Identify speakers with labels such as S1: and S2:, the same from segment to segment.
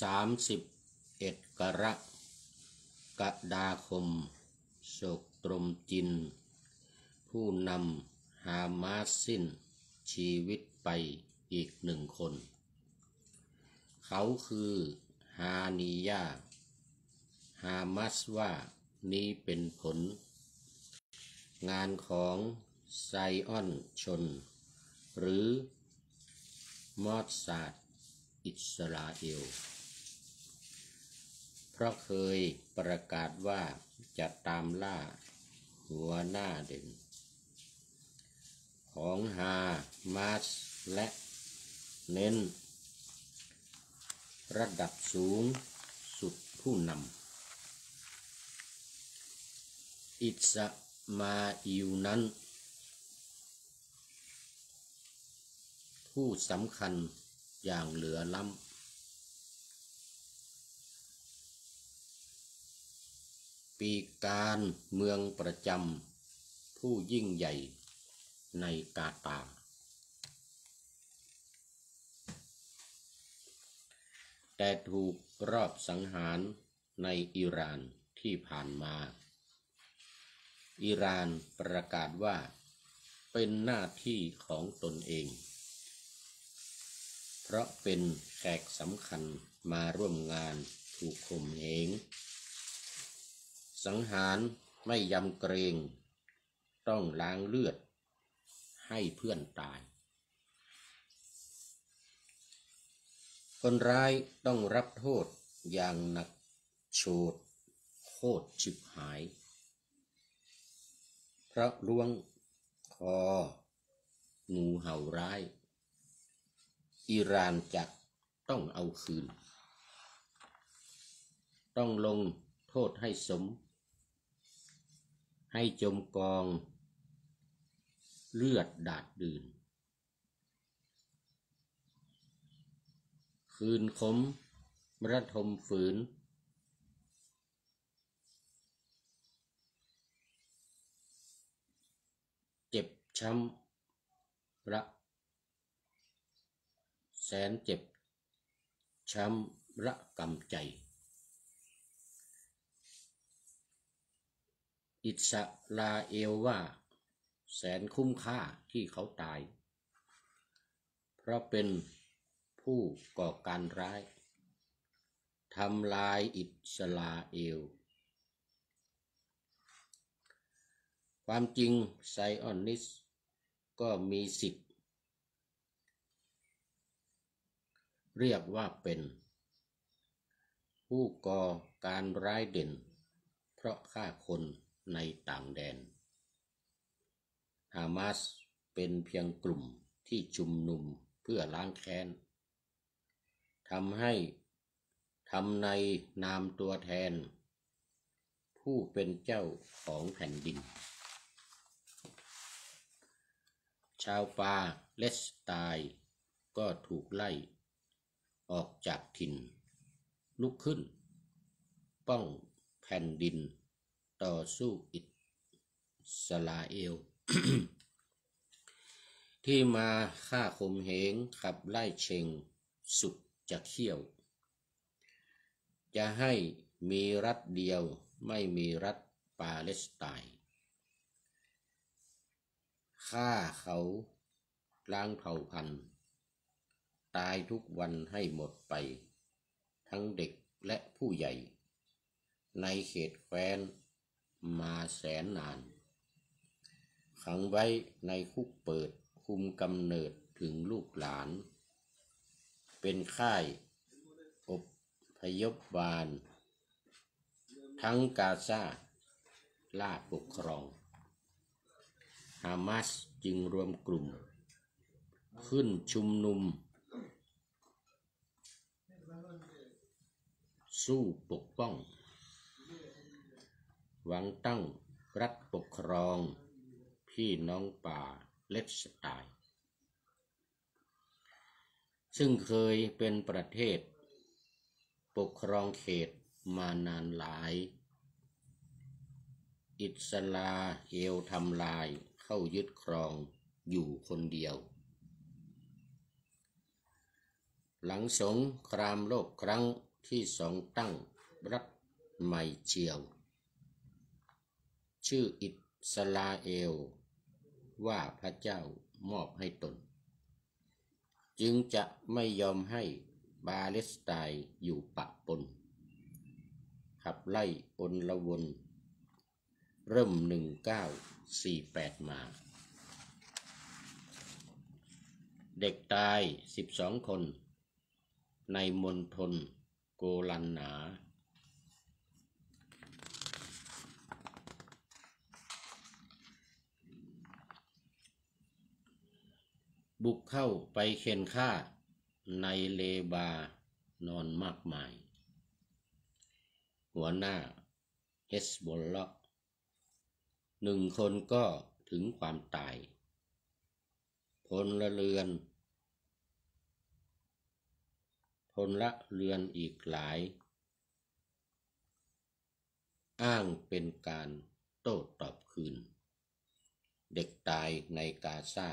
S1: 31กรกฎาคมโศกตรมจินผู้นำฮามาสสิ้นชีวิตไปอีก1 คนเขาคือฮานิยาฮามาสว่านี้เป็นผลงานของไซออนชนหรือมอสซาดอิสราเอลเพราะเคยประกาศว่าจะตามล่าหัวหน้าเด่นของฮามาสและเน้นระดับสูงสุดผู้นำอิสมาอิลนั้นผู้สำคัญอย่างเหลือล้ำปีการเมืองประจำผู้ยิ่งใหญ่ในกาตาร์แต่ถูกรอบสังหารในอิหร่านที่ผ่านมาอิหร่านประกาศว่าเป็นหน้าที่ของตนเองเพราะเป็นแขกสำคัญมาร่วมงานถูกข่มเหงสังหารไม่ยำเกรงต้องล้างเลือดให้เพื่อนตายคนร้ายต้องรับโทษอย่างหนักโชดโคตรฉิบหายเพราะล้วงคองูเห่าร้ายอิหร่านจะต้องเอาคืนต้องลงโทษให้สมให้จมกองเลือดดาดดื่นคืนขมระทมฝืนเจ็บช้ำระแสนเจ็บช้ำระกำใจอิสราเอลว่าแสนคุ้มค่าที่เขาตายเพราะเป็นผู้ก่อการร้ายทำลายอิสราเอลความจริงไซออนิสต์ก็มีสิทธิ์เรียกว่าเป็นผู้ก่อการร้ายเด่นเพราะฆ่าคนในต่างแดนฮามาสเป็นเพียงกลุ่มที่ชุมนุมเพื่อล้างแค้นทำในนามตัวแทนผู้เป็นเจ้าของแผ่นดินชาวปาเลสไตน์ก็ถูกไล่ออกจากถิ่นลุกขึ้นป้องแผ่นดินต่อสู้อิสราเอล ที่มาฆ่าข่มเหงขับไล่เชงสุดจะเขี้ยวจะให้มีรัฐเดียวไม่มีรัฐปาเลสไตน์ฆ่าเขาล้างเผ่าพันธุ์ตายทุกวันให้หมดไปทั้งเด็กและผู้ใหญ่ในเขตแคว้นมาแสนนานขังไว้ในคุกเปิดคุมกำเนิดถึงลูกหลานเป็นค่ายอพยพบาลทั้งกาซาล่าปกครองฮามาสจึงรวมกลุ่มขึ้นชุมนุมสู้ปกป้องหวังตั้งรัฐปกครองพี่น้องปาเลสไตน์ซึ่งเคยเป็นประเทศปกครองเขตมานานหลายอิสราเอลทำลายเข้ายึดครองอยู่คนเดียวหลังสงครามโลกครั้งที่สองตั้งรัฐใหม่เจียวชื่ออิสราเอลว่าพระเจ้ามอบให้ตนจึงจะไม่ยอมให้ปาเลสไตน์อยู่ปะปนขับไล่อลวนเริ่ม1948มาเด็กตาย12 คนในมณฑลโกลันหนาบุกเข้าไปเค้นฆ่าในเลบานอนมากมายหัวหน้าเฮสบอลเลาะห์1 คนก็ถึงความตายพลเรือนอีกหลายอ้างเป็นการโต้ตอบคืนเด็กตายในกาซา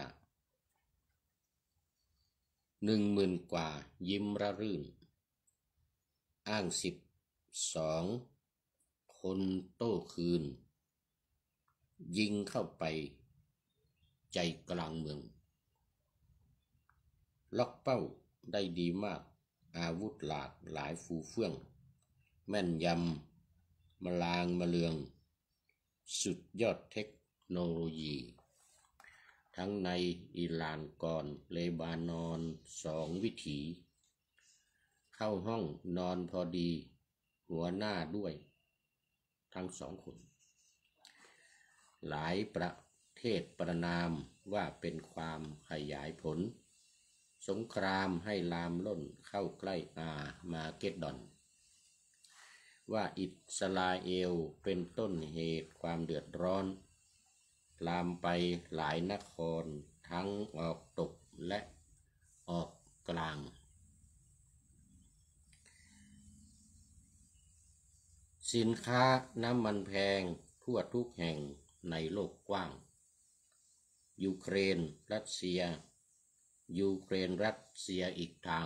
S1: 10,000 กว่ายิ้มระรื่นอ้าง12 คนโต้คืนยิงเข้าไปใจกลางเมืองล็อกเป้าได้ดีมากอาวุธหลากหลายฟูเฟื่องแม่นยำมาลางมาเลืองสุดยอดเทคโนโลยีทั้งในอิหร่านก่อนเลบานอน2 วิถีเข้าห้องนอนพอดีหัวหน้าด้วยทั้ง2 คนหลายประเทศประณามว่าเป็นความขยายผลสงครามให้ลามล้นเข้าใกล้มาเกดดอนว่าอิสราเอลเป็นต้นเหตุความเดือดร้อนลามไปหลายนครทั้งออกตกและออกกลางสินค้าน้ำมันแพงทั่วทุกแห่งในโลกกว้างยูเครนรัสเซียอีกทาง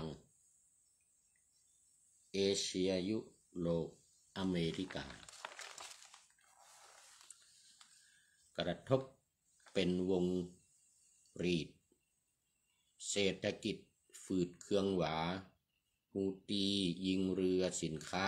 S1: เอเชียยุโรปอเมริกากระทบเป็นวงรีดเศรษฐกิจฝืดเคืองหวาฮูตียิงเรือสินค้า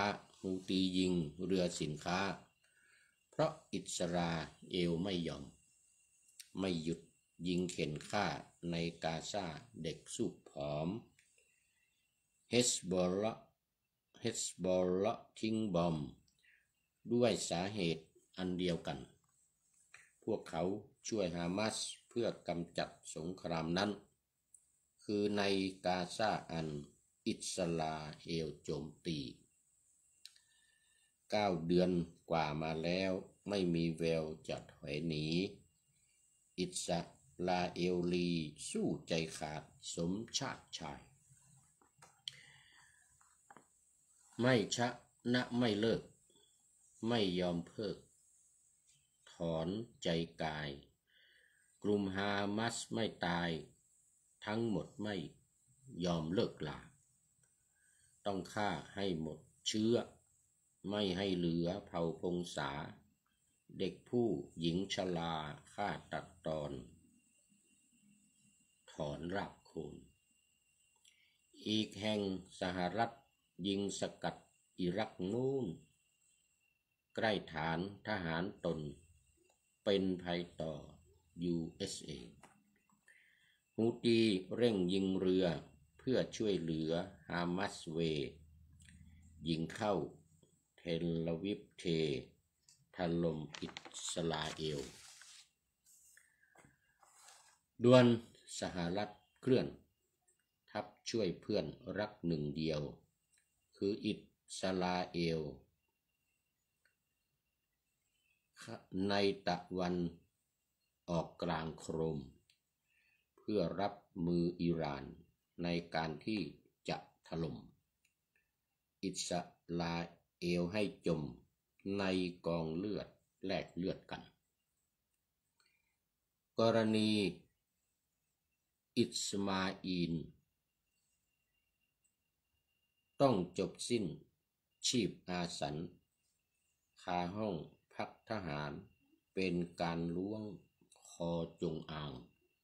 S1: เพราะอิสราเอลไม่หยุดยิงเข็นฆ่าในกาซาเด็กสูบผอมเฮสบอลเลาะทิ้งบอมด้วยสาเหตุอันเดียวกันพวกเขาช่วยฮามาสเพื่อกำจัดสงครามนั้นคือในกาซาอันอิสราเอลโจมตี9 เดือนกว่ามาแล้วไม่มีแววจะถอยหนีอิสราเอลีสู้ใจขาดสมชาติชายไม่ชะนะไม่เลิกไม่ยอมเพิกถอนใจกายกลุ่มฮามาสไม่ตายทั้งหมดไม่ยอมเลิกลาต้องฆ่าให้หมดเชื้อไม่ให้เหลือเผ่าพงศาเด็กผู้หญิงชราฆ่าตัดตอนถอนรากโคนอีกแห่งสหรัฐยิงสกัดอิรักนู่นใกล้ฐานทหารตนเป็นภัยต่อ USA ฮูตีเร่งยิงเรือเพื่อช่วยเหลือฮามาสยิงเข้าเทลอาวิฟถล่มอิสราเอลด่วนสหรัฐเคลื่อนทัพช่วยเพื่อนรักหนึ่งเดียวคืออิสราเอลในตะวันออกกลางโครมเพื่อรับมืออิหร่านในการที่จะถล่มอิสราเอลให้จมในกองเลือดแลกเลือดกันกรณีอิสมาอีลต้องจบสิ้นชีพอาสันคาห้องพักทหารเป็นการล้วงคอจงอาง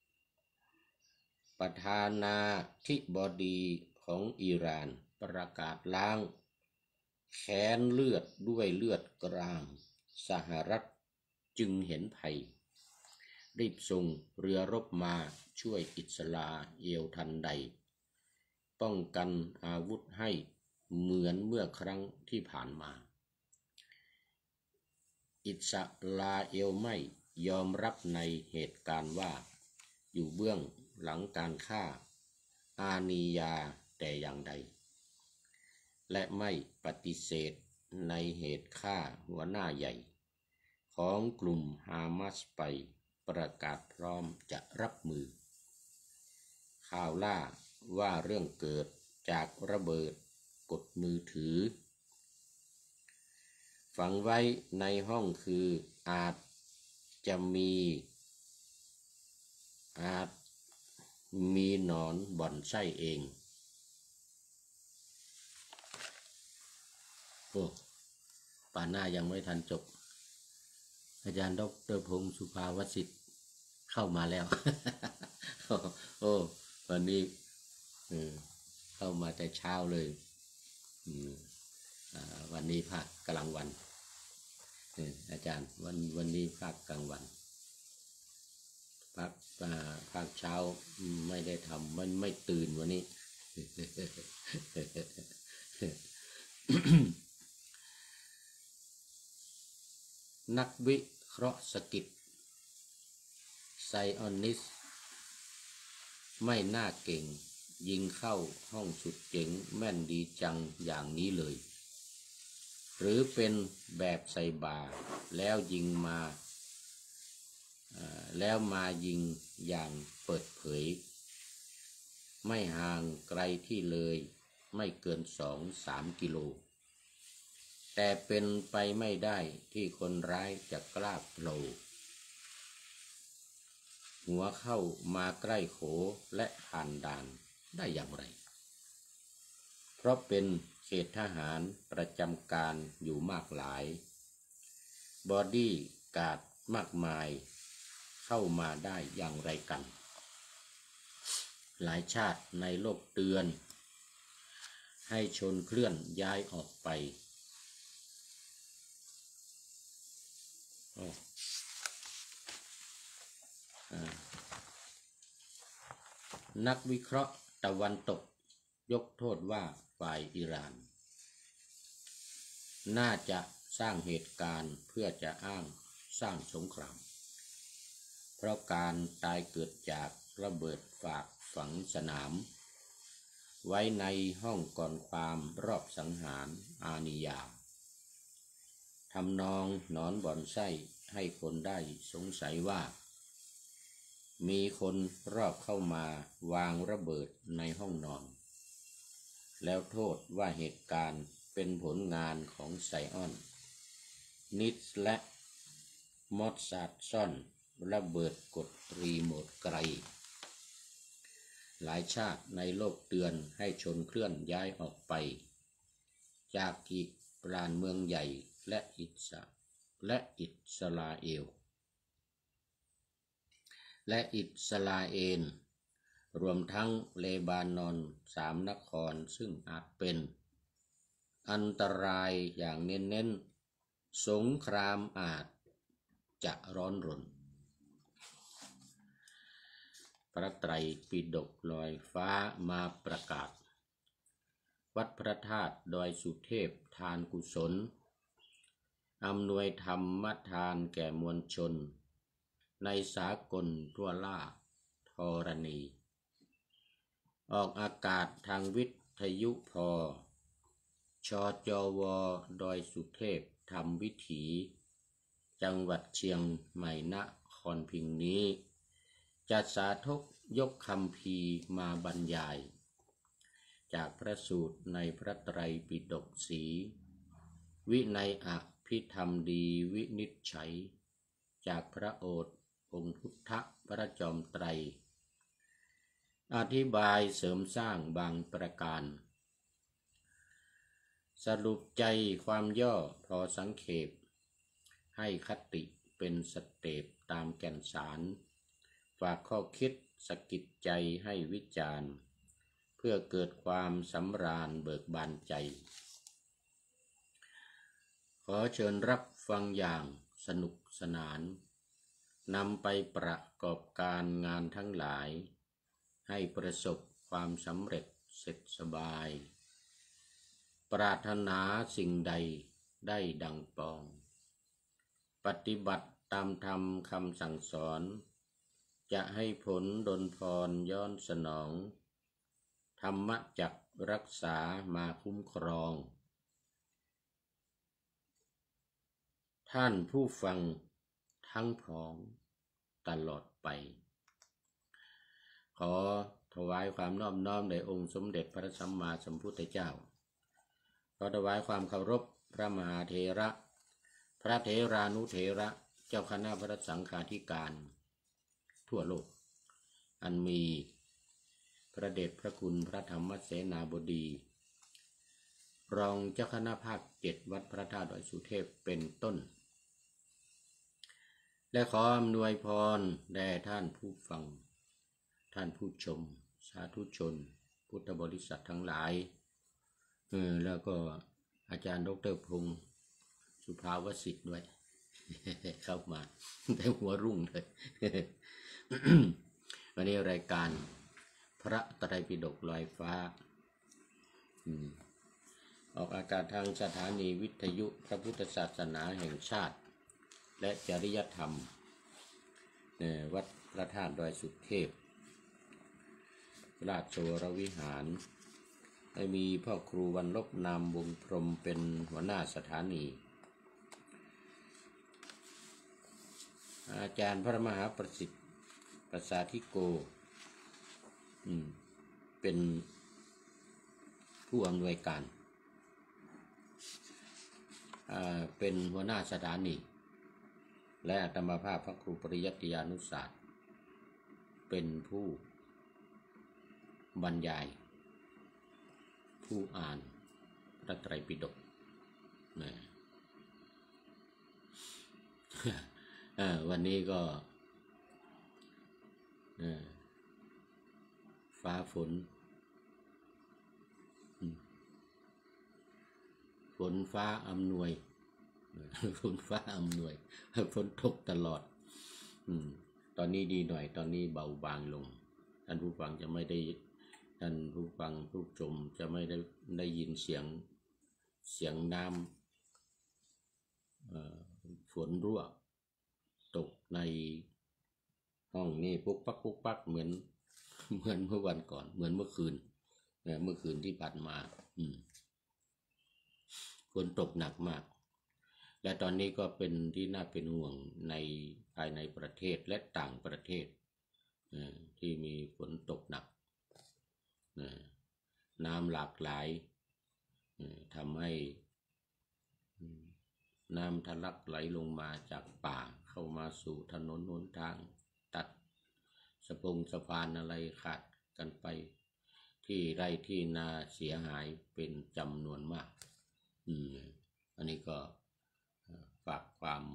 S1: ประธานาธิบดีของอิหร่านประกาศล้างแค้นเลือดด้วยเลือดกลางสหรัฐจึงเห็นภัยรีบส่งเรือรบมาช่วยอิสราเอลทันใดป้องกันอาวุธให้เหมือนเมื่อครั้งที่ผ่านมาอิสราเอลไม่ยอมรับในเหตุการณ์ว่าอยู่เบื้องหลังการฆ่าอานียาแต่อย่างใดและไม่ปฏิเสธในเหตุฆ่าหัวหน้าใหญ่ของกลุ่มฮามาสไปประกาศพร้อมจะรับมือข่าวล่าว่าเรื่องเกิดจากระเบิดกดมือถือฝังไว้ในห้องคืออาจจะมีหนอนบ่อนไส้เองโอ้ป่านหน้ายังไม่ทันจบอาจารย์ดร.พงศ์สุภาวสิทธิ์เข้ามาแล้ว โอ้วันนี้เข้ามาแต่เช้าเลยวันนี้ภาคกลางวันอาจารย์วันนี้ภาคกลางวันภาคเช้าไม่ได้ทำมันไม่ตื่นวันนี้ นักวิเคราะห์สกิดไซออนิสไม่น่าเก่งยิงเข้าห้องสุดเจ๋งแม่นดีจังอย่างนี้เลยหรือเป็นแบบใส่บาแล้วมายิงอย่างเปิดเผยไม่ห่างไกลที่เลยไม่เกิน2-3 กิโลแต่เป็นไปไม่ได้ที่คนร้ายจะกล้าโผล่หัวเข้ามาใกล้โขและผ่านด่านได้อย่างไรเพราะเป็นเขตทหารประจำการอยู่มากหลายบอดี้การ์ดมากมายเข้ามาได้อย่างไรกันหลายชาติในโลกเตือนให้ชนเคลื่อนย้ายออกไปนักวิเคราะห์ตะวันตกยกโทษว่าฝ่ายอิหร่านน่าจะสร้างเหตุการณ์เพื่อจะอ้างสร้างสงครามเพราะการตายเกิดจากระเบิดฝากฝังสนามไว้ในห้องก่อนความรอบสังหารอานียาทำนองหนอนบ่อนไส้ให้คนได้สงสัยว่ามีคนรอบเข้ามาวางระเบิดในห้องนอนแล้วโทษว่าเหตุการณ์เป็นผลงานของไซออนนิดและมอสซาดซ่อนระเบิดกดรีโมทไกลหลายชาติในโลกเตือนให้ชนเคลื่อนย้ายออกไปจากกิปรานเมืองใหญ่และอิสราเอลรวมทั้งเลบานอน3 นครซึ่งอาจเป็นอันตรายอย่างเน้นสงครามอาจจะร้อนรนพระไตรปิฎกลอยฟ้ามาประกาศวัดพระธาตุดอยสุเทพทานกุศลอำนวยธรรมทานแก่มวลชนในสากลทั่วล่าธรณีออกอากาศทางวิทยุพชจวดอยสุเทพทำวิถีจังหวัดเชียงใหม่นครพิงค์นี้จะสาธกยกคำพีมาบรรยายจากพระสูตรในพระไตรปิฎกสีวินัยอภิธรรมดีวินิจฉัยจากพระโอษฐ์องค์พุทธพระจอมไตรอธิบายเสริมสร้างบางประการสรุปใจความย่อพอสังเขปให้คติเป็นสเต็ปตามแก่นสารฝากข้อคิดสะกิดใจให้วิจารณ์เพื่อเกิดความสำราญเบิกบานใจขอเชิญรับฟังอย่างสนุกสนานนำไปประกอบการงานทั้งหลายให้ประสบความสำเร็จเสร็จสบายปรารถนาสิ่งใดได้ดังปองปฏิบัติตามธรรมคำสั่งสอนจะให้ผลดลพรย้อนสนองธรรมะจักรักษามาคุ้มครองท่านผู้ฟังทั้งพ้องตลอดไปขอถวายความนอบน้อมแด่องค์สมเด็จพระสัมมาสัมพุทธเจ้าขอถวายความเคารพพระมหาเถระพระเถรานุเถระเจ้าคณะพระสังฆาธิการทั่วโลกอันมีพระเดชพระคุณพระธรรมเสนาบดีรองเจ้าคณะภาค7วัดพระธาตุดอยสุเทพเป็นต้นและขออำนวยพรแด่ท่านผู้ฟังท่านผู้ชมสาธุชนพุทธบริษัททั้งหลายแล้วก็อาจารย์ดร.พงศ์สุภาวสิทธิ์ด้วย เข้ามาแต่หัวรุ่งเลย วันนี้รายการพระไตรปิฎกลอยฟ้าออกอากาศทางสถานีวิทยุพระพุทธศาสนาแห่งชาติและจริยธรรมวัดพระธาตุดอยสุเทพราชวรวิหารได้มีพ่อครูวันลบนามวงพรหมเป็นหัวหน้าสถานีอาจารย์พระมหาประสิทธิ์ประสาธิโกเป็นผู้อำนวยการเป็นหัวหน้าสถานีและอาตมาภาพพระครูปริยัติยานุศาสตร์เป็นผู้บรรยายผู้อ่านพระไตรปิฎกวันนี้ก็ฟ้าฝนฟ้าอำนวยฝนฟ้าอำนวยฝนตกตลอดตอนนี้ดีหน่อยตอนนี้เบาบางลงท่านผู้ฟังจะไม่ได้ท่านผู้ฟังผู้ชมจะไม่ได้ยินเสียงน้ำฝนรั่วตกในห้องนี่ปุ๊กปักปุ๊กปักเหมือนเมื่อวันก่อนเหมือนเมื่อคืนที่ผ่านมาฝนตกหนักมากและตอนนี้ก็เป็นที่น่าเป็นห่วงในภายในประเทศและต่างประเทศที่มีฝนตกหนักน้ำหลากหลายทำให้น้ำทะลักไหลลงมาจากป่าเข้ามาสู่ถนนหนทางตัดสะพานอะไรขาดกันไปที่ไร่ที่นาเสียหายเป็นจำนวนมากอันนี้ก็ฝากความ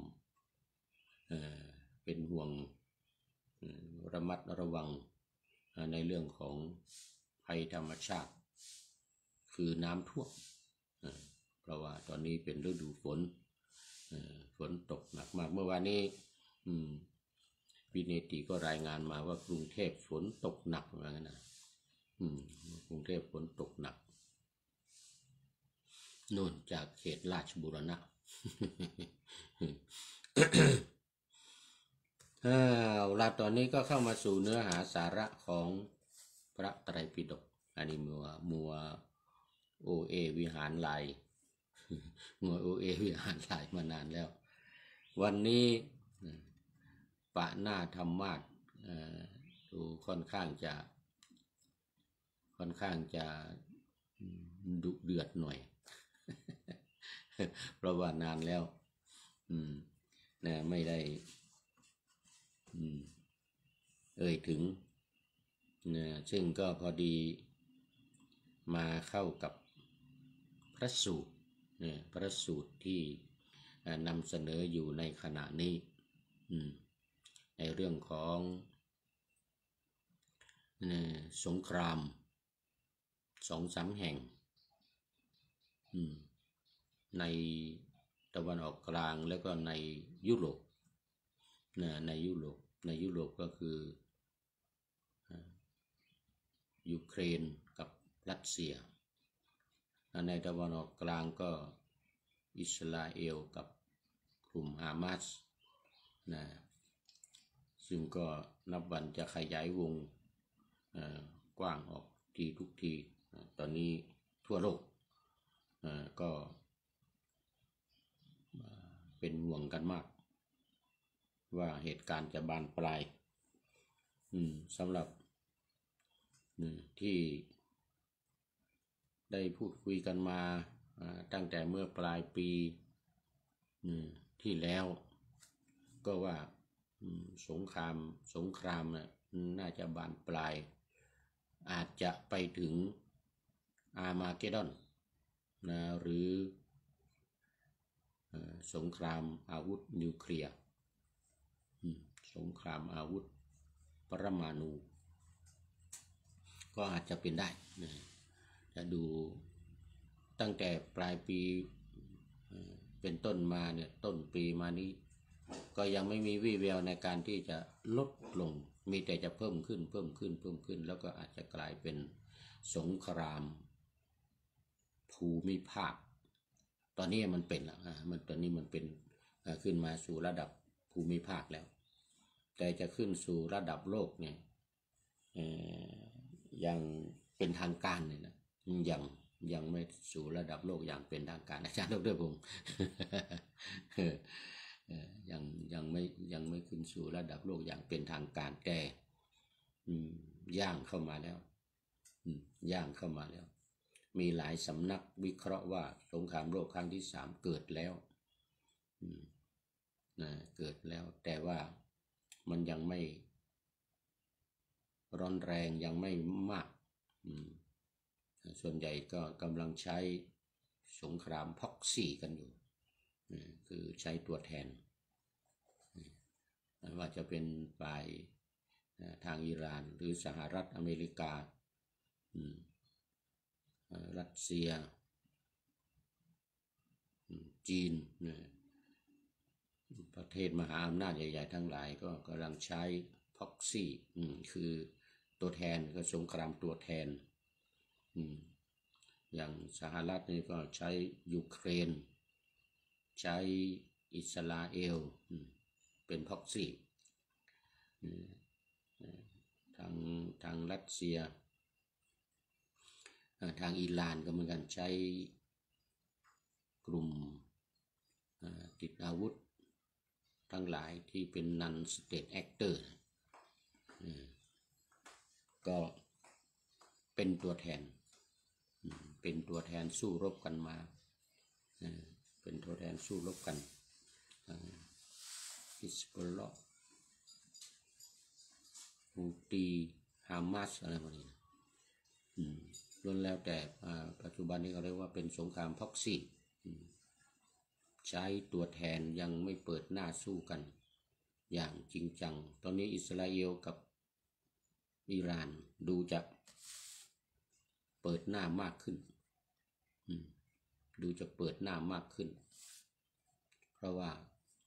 S1: เป็นห่วงระมัดระวังในเรื่องของภัยธรรมชาติคือน้ำท่วมเพราะว่าตอนนี้เป็นฤดูฝนตกหนักมากเมื่อวานนี้วิเนติก็รายงานมาว่ากรุงเทพฝนตกหนักเหมือนกันนะกรุงเทพฝนตกหนักโน่นจากเขตราชบุรณะ เราตอนนี้ก็เข้ามาสู่เนื้อหาสาระของพระไตรปิฎกอันนี้มัวโอเอวิหารลายมัวโอเอวิหารลายมานานแล้ววันนี้ปะหน้าธรรมาสดูค่อนข้างจะดุเดือดหน่อย เพราะว่านานแล้วไม่ได้ถึงซึ่งก็พอดีมาเข้ากับพระสูตรพระสูตรที่นำเสนออยู่ในขณะนี้ในเรื่องของสงคราม2-3 แห่งในตะวันออกกลางแล้วก็ในยุโรปในยุโรปก็คือยูเครนกับรัสเซียในตะวันออกกลางก็อิสราเอลกับกลุ่มฮามาสซึ่งก็นับวันจะขยายวงกว้างออกทุกทีตอนนี้ทั่วโลกก็เป็นห่วงกันมากว่าเหตุการณ์จะบานปลายสำหรับที่ได้พูดคุยกันมาตั้งแต่เมื่อปลายปีที่แล้วก็ว่าสงครามน่าจะบานปลายอาจจะไปถึงอาร์มาเกดดอนหรือสงครามอาวุธนิวเคลียร์สงครามอาวุธปรมาณูก็อาจจะเป็นได้จะดูตั้งแต่ปลายปีเป็นต้นมาเนี่ยต้นปีมานี้ก็ยังไม่มีวี่แววในการที่จะลดลงมีแต่จะเพิ่มขึ้นแล้วก็อาจจะกลายเป็นสงครามภูมิภาคตอนนี้มันเป็นแล้วตอนนี้มันเป็นขึ้นมาสู่ระดับภูมิภาคแล้วแต่จะขึ้นสู่ระดับโลกเนี่ยยังเป็นทางการเนี่ยนะยังไม่สู่ระดับโลกอย่างเป็นทางการอาจารย์ดร.พงศ์ยังไม่ขึ้นสู่ระดับโลกอย่างเป็นทางการแต่ย่างเข้ามาแล้วมีหลายสำนักวิเคราะห์ว่าสงครามโลกครั้งที่3เกิดแล้วเกิดแล้วแต่ว่ามันยังไม่ร้อนแรงยังไม่มากส่วนใหญ่ก็กำลังใช้สงครามพ็อกซี่กันอยู่คือใช้ตัวแทนไม่ว่าจะเป็นฝ่ายทางอิหร่านหรือสหรัฐอเมริการัสเซียจีนประเทศมหาอำนาจใหญ่ๆทั้งหลายก็กำลังใช้พ็อกซี่คือตัวแทนก็สงครามตัวแทนอย่างสหรัฐนี่ก็ใช้ยูเครนใช้อิสราเอลเป็นพ็อกซี่ทางรัสเซียทางอิหร่านก็เหมือนกันใช้กลุ่มติดอาวุธทั้งหลายที่เป็น non state actor ก็เป็นตัวแทนสู้รบกันมาเป็นตัวแทนสู้รบกันฮิซบุลลอฮ์ฮูตีฮามาสอะไรพวกนี้ล้วนแล้วแต่ปัจจุบันนี้เขาเรียกว่าเป็นสงครามพ็อกซี่ใช้ตัวแทนยังไม่เปิดหน้าสู้กันอย่างจริงจังตอนนี้อิสราเอลกับอิหร่านดูจะเปิดหน้ามากขึ้นเพราะว่า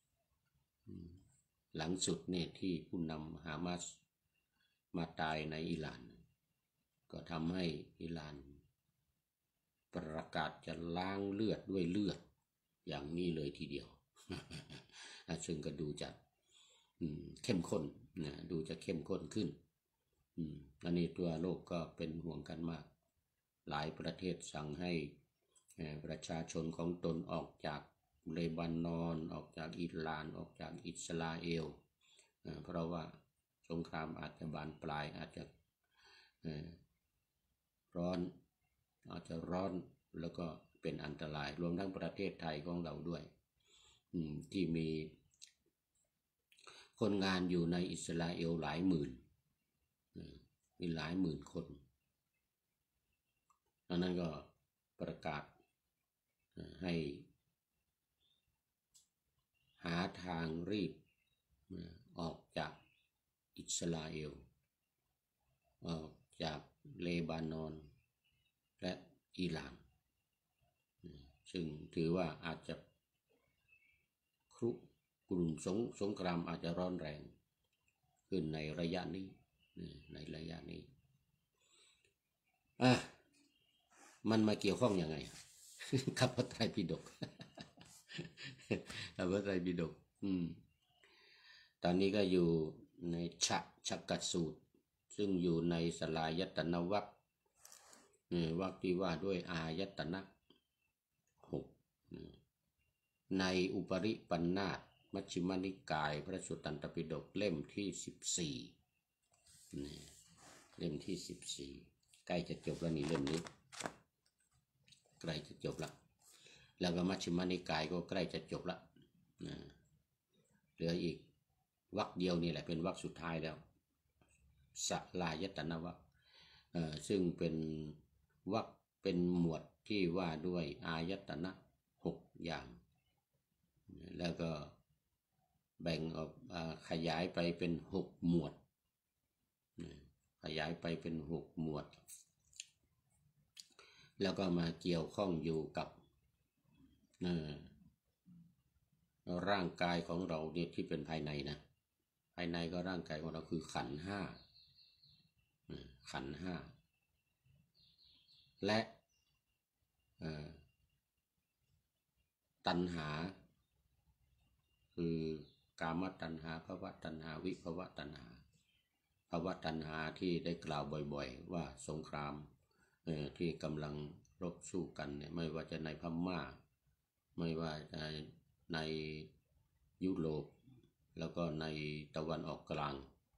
S1: หลังสุดเนี่ยที่ผู้นำฮามาสมาตายในอิหร่านก็ทำให้อิหร่านประกาศจะล้างเลือดด้วยเลือดอย่างนี้เลยทีเดียว ซึ่งก็ดูจะเข้มข้นดูจะเข้มข้นขึ้นอันนี้ตัวโลกก็เป็นห่วงกันมากหลายประเทศสั่งให้ประชาชนของตนออกจากเลบานอนออกจากอิหร่านออกจากอิสราเอลเพราะว่าสงครามอาจจะบานปลายอาจจะร้อนแล้วก็เป็นอันตรายรวมทั้งประเทศไทยของเราด้วยที่มีคนงานอยู่ในอิสราเอลหลายหมื่นมีหลายหมื่นคนนั้นก็ประกาศให้หาทางรีบออกจากอิสราเอลออกจากเลบานอนและอิหร่านซึ่งถือว่าอาจจะกลุ่มสงครามอาจจะร้อนแรงขึ้นในระยะนี้มันมาเกี่ยวข้องยังไงกับพระไตรปิฎกกับพระไตรปิฎกตอนนี้ก็อยู่ในฉักกสูตรซึ่งอยู่ในสลายตนะวรรควรรคที่ว่าด้วยอายตนะ6ในอุปริปันธาสมัชฌิมนิกายพระสุตตันตปิฎกเล่มที่14เล่มที่14ใกล้จะจบแล้วนี่เล่มนี้ใกล้จะจบแล้วก็มัชฌิมนิกายก็ใกล้จะจบละเหลืออีกวรรคเดียวนี่แหละเป็นวรรคสุดท้ายแล้วสลายตนะวรรคซึ่งเป็นวรรคเป็นหมวดที่ว่าด้วยอายตนะ6อย่างแล้วก็แบ่งออกขยายไปเป็น6หมวดขยายไปเป็น6หมวดแล้วก็มาเกี่ยวข้องอยู่กับร่างกายของเราเนี่ยที่เป็นภายในนะภายในก็ร่างกายของเราคือขันธ์5และตัณหาคือกามตัณหาภวตัณหาวิภวตัณหาภวตัณหาที่ได้กล่าวบ่อยๆว่าสงครามที่กำลังรบสู้กันเนี่ยไม่ว่าจะในพม่าไม่ว่าจะในยุโรปแล้วก็ในตะวันออกกลาง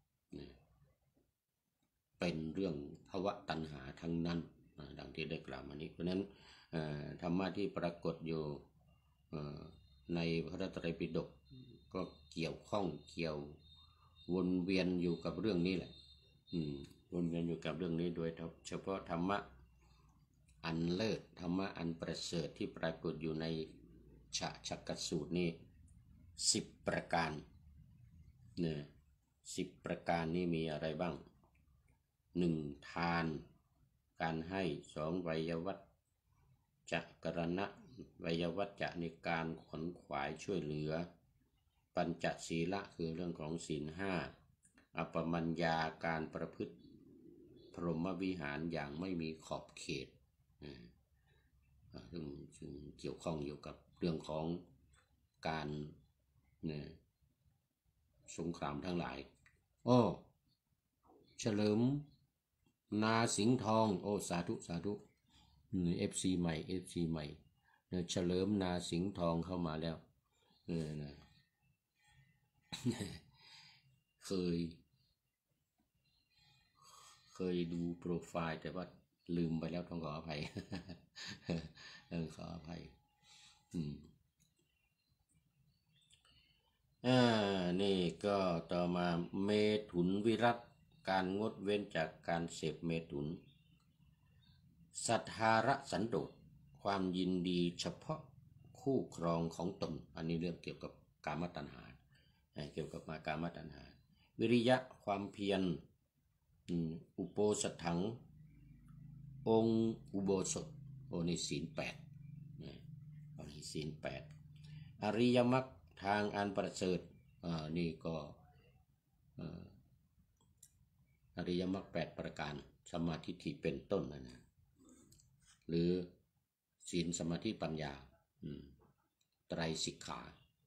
S1: เป็นเรื่องภวตัณหาทั้งนั้นดังที่ได้กล่าวมานี้เพราะนั้นธรรมะที่ปรากฏอยู่ในพระไตรปิฎกก็เกี่ยววนเวียนอยู่กับเรื่องนี้แหละวนเวียนอยู่กับเรื่องนี้โดยเฉพาะธรรมะอันเลิศธรรมะอันประเสริฐที่ปรากฏอยู่ในฉักกสูตรนี้10ประการ10ประการนี้มีอะไรบ้าง1ทานการให้2ไวยวัจจะกรณะไวยวัจจะในการขวนขวายช่วยเหลือปัญจศีละคือเรื่องของศีล5อัปปมัญญาการประพฤติพรหมวิหารอย่างไม่มีขอบเขตซึ่งเกี่ยวข้องอยู่กับเรื่องของการสงครามทั้งหลายเฉลิมนาสิงห์ทองสาธุFC ใหม่เฉลิมนาสิงห์ทองเข้ามาแล้วเคยดูโปรไฟล์แต่ว่าลืมไปแล้วต้องขออภัยขออภัยนี่ก็ต่อมาเมถุนวิรัตการงดเว้นจากการเสพเมถุนสัทธาระสันโดษความยินดีเฉพาะคู่ครองของตนอันนี้เรื่องเกี่ยวกับกามตัณหาเกี่ยวกับกามตัณหาวิริยะความเพียรอุโปสถังองค์อุโบสถนี่ศีล8นี่ศีล8อริยมรรคทางอันประเสริฐนี่ก็อริยมรรค8ประการสมาธิที่เป็นต้นนะหรือศีลสมาธิปัญญาไตรสิกขา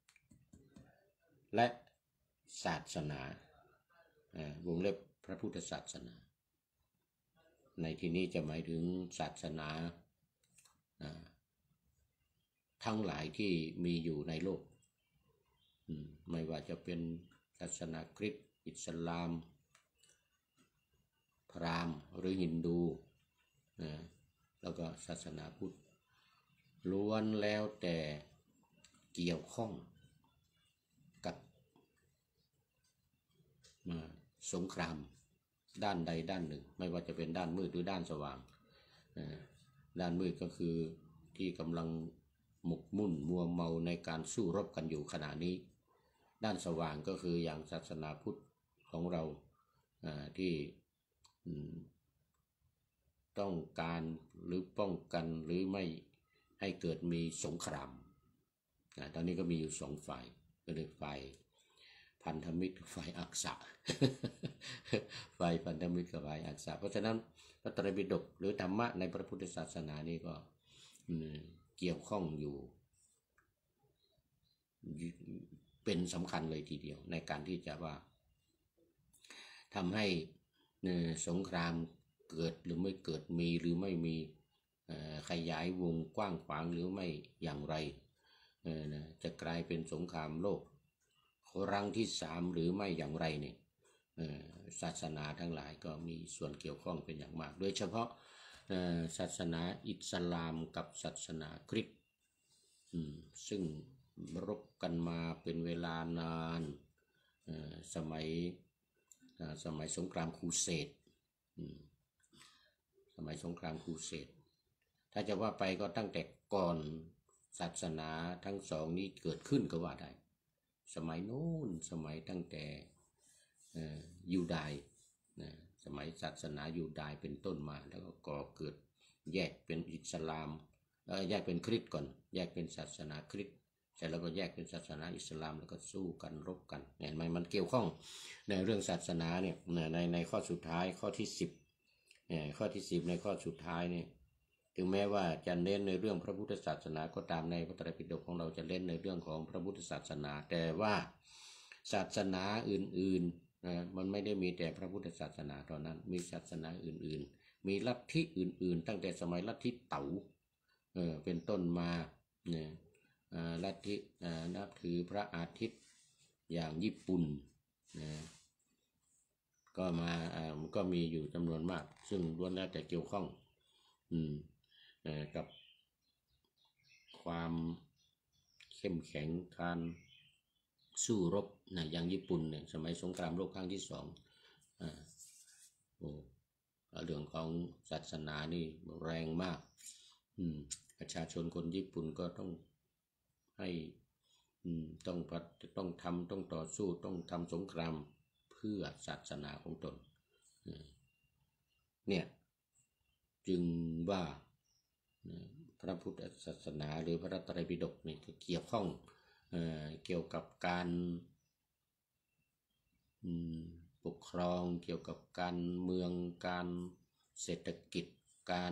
S1: และศาสนาวงเล็บพระพุทธศาสนาในที่นี้จะหมายถึงศาสนาทั้งหลายที่มีอยู่ในโลกไม่ว่าจะเป็นศาสนาคริสต์อิสลามพราหมณ์หรือฮินดูแล้วก็ศาสนาพุทธล้วนแล้วแต่เกี่ยวข้องกับสงครามด้านใดด้านหนึ่งไม่ว่าจะเป็นด้านมืดหรือด้านสว่างด้านมืดก็คือที่กำลังหมกมุ่นมัวเมาในการสู้รบกันอยู่ขณะนี้ด้านสว่างก็คืออย่างศาสนาพุทธของเราที่ต้องการหรือป้องกันหรือไม่ให้เกิดมีสงครามตอนนี้ก็มีอยู่2 ฝ่ายก็คือฝ่ายพันธมิตรฝ่ายอักษะ ฝ่ายพันธมิตรกับฝ่ายอักษะเพราะฉะนั้นพระไตรปิฎกหรือธรรมะในพระพุทธศาสนานี่ก็เกี่ยวข้องอยู่เป็นสำคัญเลยทีเดียวในการที่จะว่าทำให้สงครามเกิดหรือไม่เกิดมีหรือไม่มีขยายวงกว้างขวางหรือไม่อย่างไรจะกลายเป็นสงครามโลกครั้งที่3หรือไม่อย่างไรเนี่ยศาสนาทั้งหลายก็มีส่วนเกี่ยวข้องเป็นอย่างมากโดยเฉพาะศาสนาอิสลามกับศาสนาคริสต์ซึ่งรบกันมาเป็นเวลานานสมัยสงครามครูเสดสมัยสงครามครูเสดถ้าจะว่าไปก็ตั้งแต่ก่อนศาสนาทั้ง2นี้เกิดขึ้นก็ว่าได้สมัยโน้นสมัยตั้งแต่ยูดาห์สมัยศาสนายูดาห์เป็นต้นมาแล้วก็ก่อเกิดแยกเป็นอิสลามแยกเป็นคริสต์ก่อนแยกเป็นศาสนาคริสต์เสร็จแล้วก็แยกเป็นศาสนาอิสลามแล้วก็สู้กันรบกันเห็นไหมมันเกี่ยวข้องในเรื่องศาสนาเนี่ยในข้อสุดท้ายข้อที่10ข้อที่10ในข้อสุดท้ายเนี่ยถึงแม้ว่าจะเน้นในเรื่องพระพุทธศาสนาก็ตามในพระไตรปิฎกของเราจะเน้นในเรื่องของพระพุทธศาสนาแต่ว่าศาสนาอื่นๆมันไม่ได้มีแต่พระพุทธศาสนาเท่านั้นมีศาสนาอื่นๆมีลัทธิอื่นๆตั้งแต่สมัยลัทธิเต๋าเป็นต้นมาลัทธินับถือพระอาทิตย์อย่างญี่ปุ่นก็มีอยู่จำนวนมากซึ่งล้วนแล้วแต่เกี่ยวข้องกับความเข้มแข็งการสู้รบอย่างญี่ปุ่นเนี่ยสมัยสงครามโลกครั้งที่2เรื่องของศาสนานี่แรงมากประชาชนคนญี่ปุ่นก็ต้องให้ต้องทำต้องต่อสู้ต้องทำสงครามเพื่อศาสนาของตนเนี่ยจึงว่าพระพุทธศาสนาหรือพระไตรปิฎกนี่เกี่ยวข้องเกี่ยวกับการปกครองเกี่ยวกับการเมืองการเศรษฐกิจการ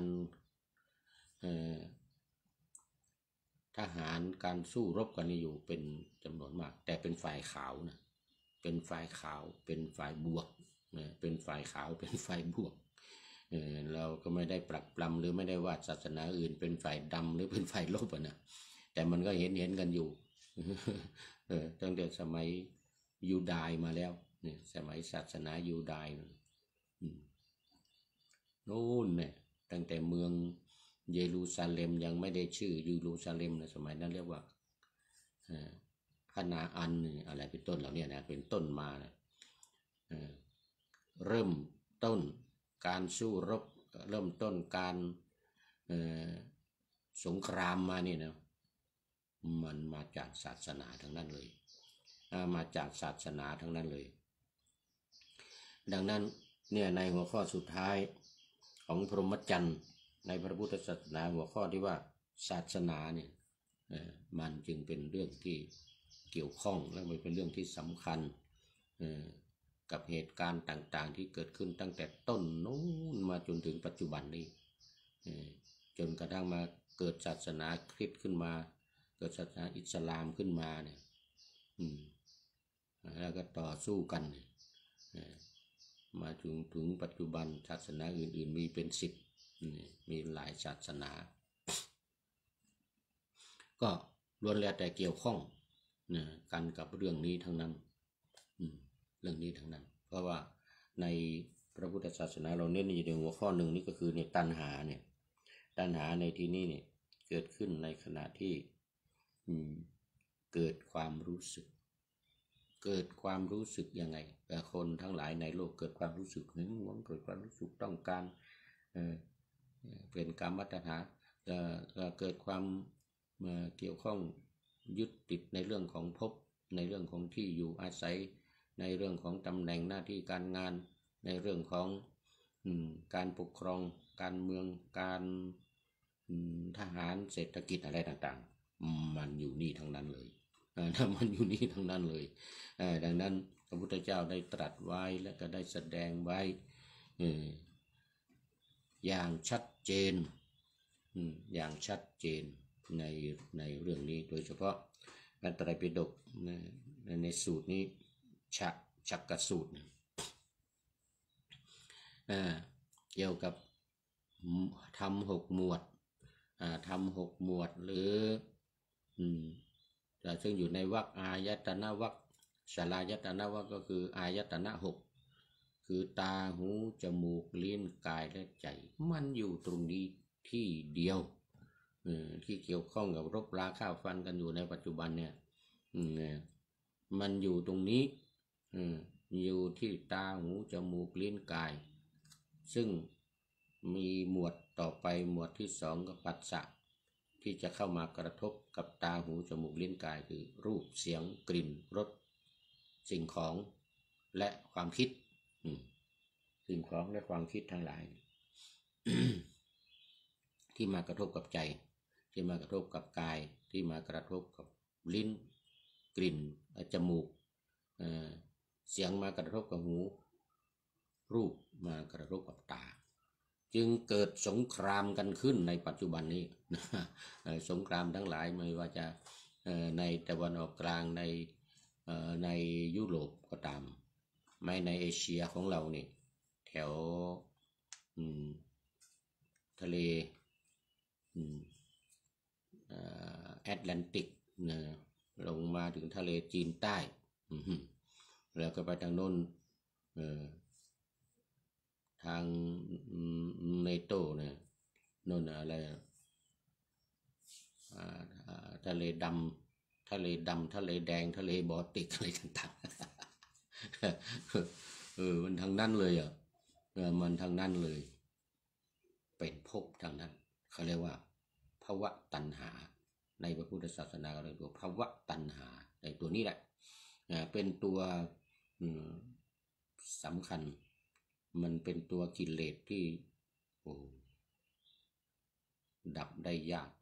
S1: ทหารการสู้รบกันนี่อยู่เป็นจำนวนมากแต่เป็นฝ่ายขาวนะเป็นฝ่ายขาวเป็นฝ่ายบวกเป็นฝ่ายขาวเป็นฝ่ายบวกเราก็ไม่ได้ปรักปรำหรือไม่ได้ว่าศาสนาอื่นเป็นฝ่ายดำหรือเป็นฝ่ายลบนะแต่มันก็เห็นกันอยู่ตั้งแต่สมัยยูดาห์มาแล้วเนี่ยสมัยศาสนายูดาห์นู่นเนี่ยตั้งแต่เมืองเยรูซาเล็มยังไม่ได้ชื่อเยรูซาเล็มนะสมัยนั้นเรียกว่าคณาอันอะไรเป็นต้นเหล่านี้นะเป็นต้นมาเริ่มต้นการสู้รบเริ่มต้นการสงครามมานี่นะมันมาจากศาสนาทั้งนั้นเลยมาจากศาสนาทั้งนั้นเลยดังนั้นเนี่ยในหัวข้อสุดท้ายของพรหมจรรย์ในพระพุทธศาสนาหัวข้อที่ว่าศาสนาเนี่ยมันจึงเป็นเรื่องที่เกี่ยวข้องและมันเป็นเรื่องที่สำคัญกับเหตุการณ์ต่างๆที่เกิดขึ้นตั้งแต่ต้นนู้นมาจนถึงปัจจุบันนี้จนกระทั่งมาเกิดศาสนาคริสต์ขึ้นมาเกิดศาสนาอิสลามขึ้นมาเนี่ยแล้วก็ต่อสู้กันมาถึงปัจจุบันศาสนาอื่นๆมีเป็น10มีหลายศาสนาก็ล้วนแล้วแต่เกี่ยวข้องกันกับเรื่องนี้ทั้งนั้นเรื่องนี้ทั้งนั้นเพราะว่าในพระพุทธศาสนาเราเน้นอยู่ในหัวข้อหนึ่งนี่ก็คือในตัณหาเนี่ยตัณหาในที่นี้เนี่ยเกิดขึ้นในขณะที่เกิดความรู้สึกยังไงคนทั้งหลายในโลกเกิดความรู้สึกหึงหวงเกิดความรู้สึกต้องการเป็นกามตัณหาเกิดความมาเกี่ยวข้องยึดติดในเรื่องของภพในเรื่องของที่อยู่อาศัยในเรื่องของตำแหน่งหน้าที่การงานในเรื่องของการปกครองการเมืองการทหารเศรษฐกิจอะไรต่างๆมันอยู่นี่ทั้งนั้นเลยมันอยู่นี่ทั้งนั้นเลยดังนั้นพระพุทธเจ้าได้ตรัสไว้และก็ได้แสดงไว้อย่างชัดเจนอย่างชัดเจนในเรื่องนี้โดยเฉพาะในไตรปิฎกในสูตรนี้ชักกสูตรเกี่ยวกับทำ6 หมวดทำ6 หมวดหรือซึ่งอยู่ในวรรคอายตนะวรรคสลายตนะวรรคก็คืออายตนะ6คือตาหูจมูกลิ้นกายและใจมันอยู่ตรงนี้ที่เดียวที่เกี่ยวข้องกับรบราฆ่าฟันกันอยู่ในปัจจุบันเนี่ยมันอยู่ตรงนี้อยู่ที่ตาหูจมูกลิ้นกายซึ่งมีหมวดต่อไปหมวดที่2กับปัสสะที่จะเข้ามากระทบกับตาหูจมูกลิ้นกายคือรูปเสียงกลิ่นรสสิ่งของและความคิดสิ่งของและความคิดทั้งหลาย ที่มากระทบกับใจที่มากระทบกับกายที่มากระทบกับลิ้นกลิ่นจมูกเสียงมากระทบกับหูรูปมากระทบกับตาจึงเกิดสงครามกันขึ้นในปัจจุบันนี้สงครามทั้งหลายไม่ว่าจะในตะวันออกกลางในยุโรปก็ตามไม่ในเอเชียของเรานี่แถวทะเลแอตแลนติกลงมาถึงทะเลจีนใต้แล้วก็ไปทางโน้นทางเนโตเนี่ยโน่นอะไรทะเลดำทะเลแดงทะเลบอลติกอะไรต่างๆมันทางนั้นเลยมันทางนั้นเลยเป็นภพทางนั้นเขาเรียกว่าภวตัณหาในพระพุทธศาสนาเรียกว่าภวตัณหาในตัวนี้แหละเป็นตัวสำคัญมันเป็นตัวกิเลสที่ดับได้ยาก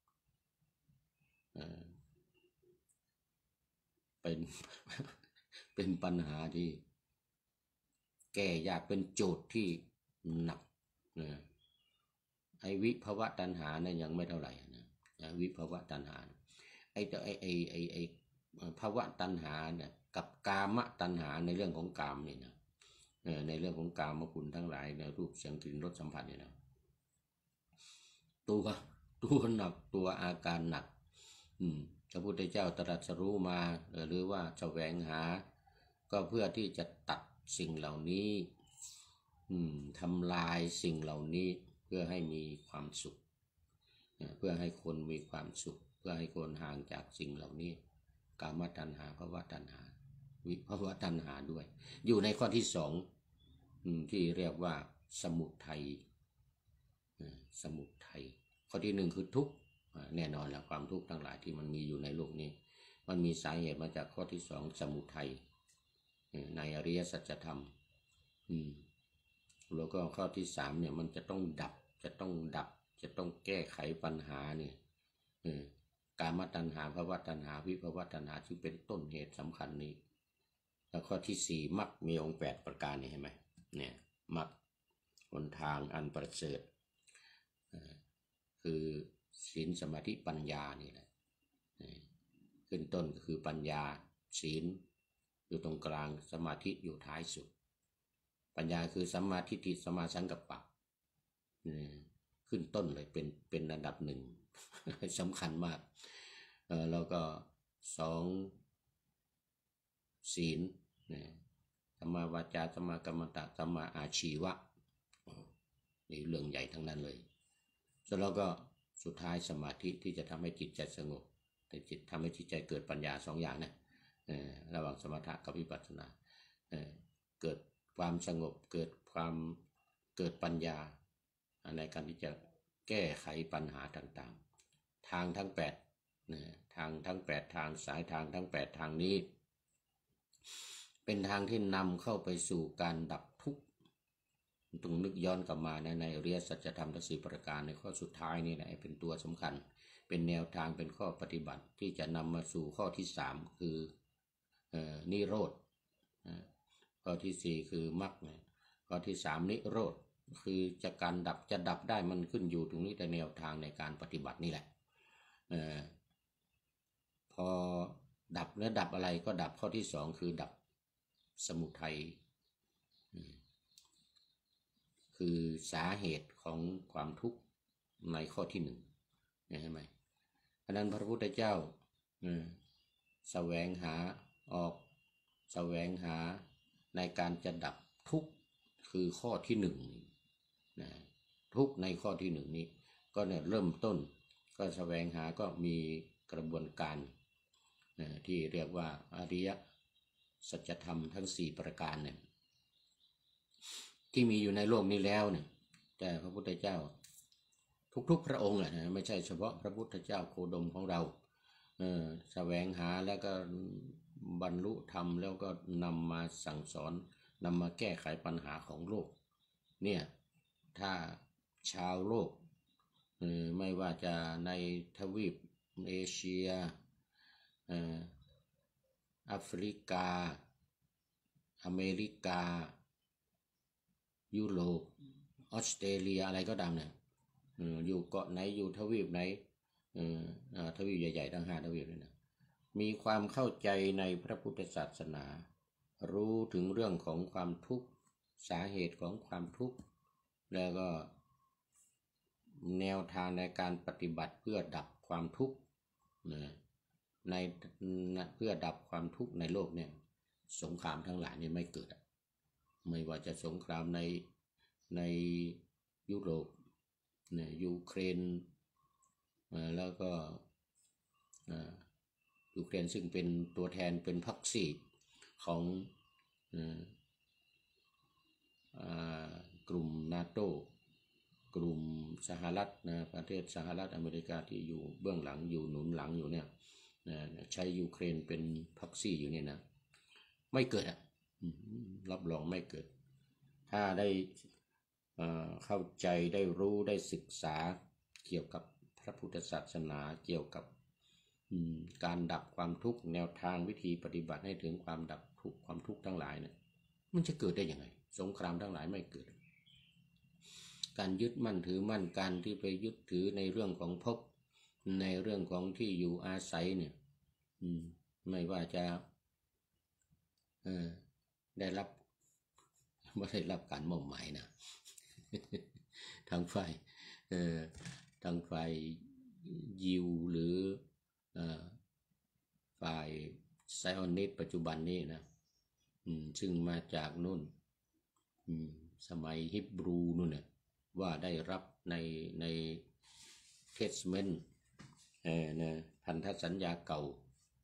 S1: เป็นปัญหาที่แก้ยากเป็นโจทย์ที่หนักไอ้วิภวตัณหาเนี่ยยังไม่เท่าไหร่นะวิภวตัณหาไอ้ภวตัณหาเนี่ยกับกามตัณหาในเรื่องของกามนี่นะในเรื่องของกามคุณทั้งหลายในรูปเสียงกลิ่นรสสัมผัสเนี่ยนะตัวหนักตัวอาการหนักพระพุทธเจ้าตรัสรู้มาหรือว่าแสวงหาก็เพื่อที่จะตัดสิ่งเหล่านี้ทำลายสิ่งเหล่านี้เพื่อให้มีความสุขเพื่อให้คนมีความสุขเพื่อให้คนห่างจากสิ่งเหล่านี้กามตัณหาภวตัณหาวิภวตัณหาด้วยอยู่ในข้อที่2ที่เรียกว่าสมุทัยข้อที่1คือทุกข์แน่นอนแล้วความทุกข์ทั้งหลายที่มันมีอยู่ในโลกนี้มันมีสาเหตุมาจากข้อที่2สมุทัยในอริยสัจธรรมแล้วก็ข้อที่3เนี่ยมันจะต้องดับจะต้องแก้ไขปัญหาเนี่ยกามตัณหาภวตัณหาวิภวตัณหาซึ่งเป็นต้นเหตุสำคัญนี้แล้วข้อที่4มรรคมีองค์8ประการนี่เห็นไหมเนี่ยมรรคหนทางอันประเสริฐคือศีลสมาธิปัญญานี่แหละขึ้นต้นก็คือปัญญาศีลอยู่ตรงกลางสมาธิอยู่ท้ายสุดปัญญาคือสัมมาทิฏฐิสัมมาสังกัปปะขึ้นต้นเลยเป็นอันดับ1 สำคัญมากแล้วก็2ศีลสัมมาวาจาสัมมากัมมันตะสัมมาอาชีวะนี่เรื่องใหญ่ทั้งนั้นเลยแล้วก็สุดท้ายสมาธิที่จะทำให้จิตใจสงบแต่จิตทำให้จิตใจเกิดปัญญา2อย่างนะระหว่างสมถะกับวิปัสสนาเกิดความสงบเกิดปัญญาในการที่จะแก้ไขปัญหาต่างๆทางทั้งทางทั้ง8ทางสายทางทั้ง8ทางนี้เป็นทางที่นำเข้าไปสู่การดับทุกข์ต้องนึกย้อนกลับมาในอริยสัจธรรมทั้ง4ประการในข้อสุดท้ายนี่แหละเป็นตัวสำคัญเป็นแนวทางเป็นข้อปฏิบัติที่จะนำมาสู่ข้อที่3คือนิโรธข้อที่4คือมรรคข้อที่3นิโรธคือจะดับได้มันขึ้นอยู่ตรงนี้แต่แนวทางในการปฏิบัตินี่แหละพอดับแล้วดับอะไรก็ดับข้อที่2คือดับสมุทัยคือสาเหตุของความทุกข์ในข้อที่1เห็นไหมฉะนั้นพระพุทธเจ้าแสวงหาในการจะดับทุกข์คือข้อที่1ทุกข์ในข้อที่1นี้ก็เนี่ยเริ่มต้นก็แสวงหาก็มีกระบวนการที่เรียกว่าอริยสัจธรรมทั้ง4ประการเนี่ยที่มีอยู่ในโลกนี้แล้วเนี่ยแต่พระพุทธเจ้าทุกพระองค์แหละนะไม่ใช่เฉพาะพระพุทธเจ้าโคดมของเราแสวงหาแล้วก็บรรลุธรรมแล้วก็นำมาสั่งสอนนำมาแก้ไขปัญหาของโลกเนี่ยถ้าชาวโลกไม่ว่าจะในทวีปเอเชียแอฟริกาอเมริกายุโรปออสเตรเลียอะไรก็ตามเนี่ยอยู่เกาะไหนอยู่ทวีปไหนทวีปใหญ่ๆทั้ง5ทวีปเลยนะมีความเข้าใจในพระพุทธศาสนารู้ถึงเรื่องของความทุกข์สาเหตุของความทุกข์แล้วก็แนวทางในการปฏิบัติเพื่อดับความทุกข์ในเพื่อดับความทุกข์ในโลกเนี่ยสงครามทั้งหลายนี่ไม่เกิดไม่ว่าจะสงครามในยุโรปยูเครนแล้วก็ยูเครนซึ่งเป็นตัวแทนเป็นพรรคซีของกลุ่มนาโต้กลุ่มสหรัฐประเทศสหรัฐอเมริกาที่อยู่เบื้องหลังอยู่หนุนหลังอยู่เนี่ยใช้ยูเครนเป็นพรรคซีอยู่เนี่ยนะไม่เกิดรับรองไม่เกิดถ้าได้เข้าใจได้รู้ได้ศึกษาเกี่ยวกับพระพุทธศาสนาเกี่ยวกับการดับความทุกข์แนวทางวิธีปฏิบัติให้ถึงความดับทุกข์ความทุกข์ทั้งหลายเนี่ยมันจะเกิดได้ยังไงสงครามทั้งหลายไม่เกิดการยึดมั่นถือมั่นการที่ไปยึดถือในเรื่องของภพในเรื่องของที่อยู่อาศัยเนี่ยไม่ว่าจะได้รับไม่ได้รับการมอบหมายนะทางฝ่ายยิวหรือฝ่ายไซออนิสต์ปัจจุบันนี้นะซึ่งมาจากนู่นสมัยฮิบรูนู่นเนี่ยว่าได้รับในเทสเมนต์พันธสัญญาเก่า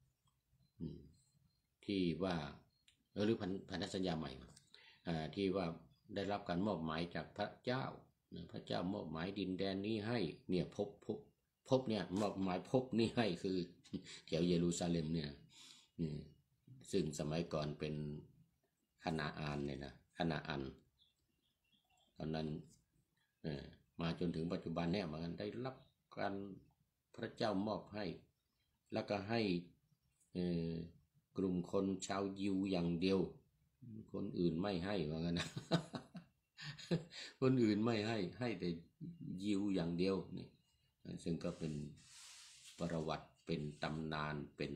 S1: ที่ว่าหรือพันธสัญญาใหม่ที่ว่าได้รับการมอบหมายจากพระเจ้ามอบหมายดินแดนนี้ให้เนี่ยพบเนี่ยมอบหมายพบนี้ให้คือแถวเยรูซาเล็มเนี่ยซึ่งสมัยก่อนเป็นคณาอานเนี่ยนะคณาอันตอนนั้นมาจนถึงปัจจุบันเนี่ยมันได้รับการพระเจ้ามอบให้แล้วก็ให้กลุ่มคนชาวยิวอย่างเดียวคนอื่นไม่ให้ว่างั้นนะคนอื่นไม่ให้แต่ยิวอย่างเดียวนี่ซึ่งก็เป็นประวัติเป็นตำนานเป็น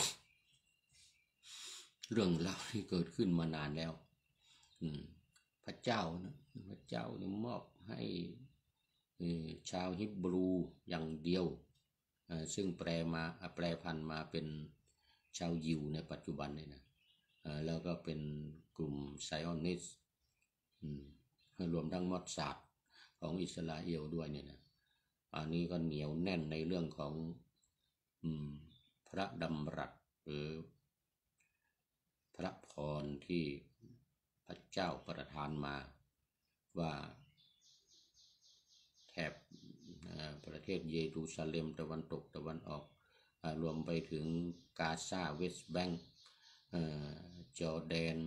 S1: เรื่องราวที่เกิดขึ้นมานานแล้วพระเจ้าเนี่ยมอบให้ชาวฮิบรูอย่างเดียวซึ่งแปลพันธุ์มาเป็นชาวยิวในปัจจุบันเนี่ยนะแล้วก็เป็นกลุ่มไซออนิสต์รวมทั้งมอสซาดของอิสราเอลด้วยเนี่ยนะอันนี้ก็เหนียวแน่นในเรื่องของพระดำรัสหรือพระพรที่พระเจ้าประทานมาว่าแถบประเทศเยรูซาเล็มตะวันตกตะวันออกรวมไปถึงกาซาเวสต์แบงก์จอร์แดน